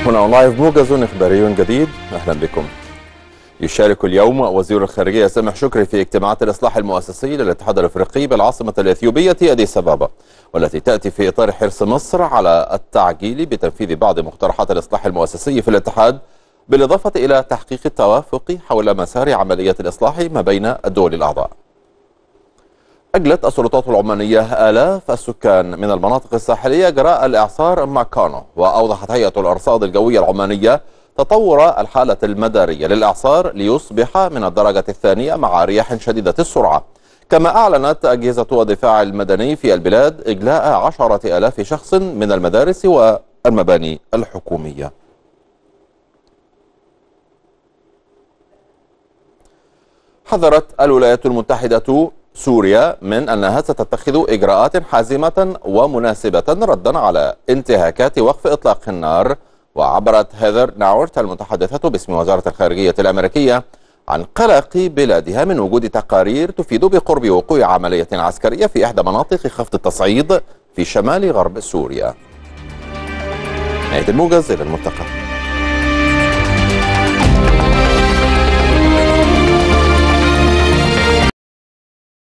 هنا لايف موجز إخباري جديد، أهلا بكم. يشارك اليوم وزير الخارجية سامح شكري في اجتماعات الإصلاح المؤسسي للاتحاد الأفريقي بالعاصمة الإثيوبية أديس أبابا، والتي تأتي في إطار حرص مصر على التعجيل بتنفيذ بعض مقترحات الإصلاح المؤسسي في الاتحاد، بالإضافة إلى تحقيق التوافق حول مسار عملية الإصلاح ما بين الدول الأعضاء. أجلت السلطات العمانية آلاف السكان من المناطق الساحلية جراء الإعصار ماكانو، وأوضحت هيئة الأرصاد الجوية العمانية تطور الحالة المدارية للإعصار ليصبح من الدرجة الثانية مع رياح شديدة السرعة. كما أعلنت أجهزة الدفاع المدني في البلاد إجلاء 10,000 شخص من المدارس والمباني الحكومية. حذرت الولايات المتحدة سوريا من أنها ستتخذ إجراءات حازمة ومناسبة ردا على انتهاكات وقف إطلاق النار. وعبرت هيذر ناورت المتحدثة باسم وزارة الخارجية الأمريكية عن قلق بلادها من وجود تقارير تفيد بقرب وقوع عملية عسكرية في إحدى مناطق خفض التصعيد في شمال غرب سوريا. نهاية الموجز، إلى الملتقى.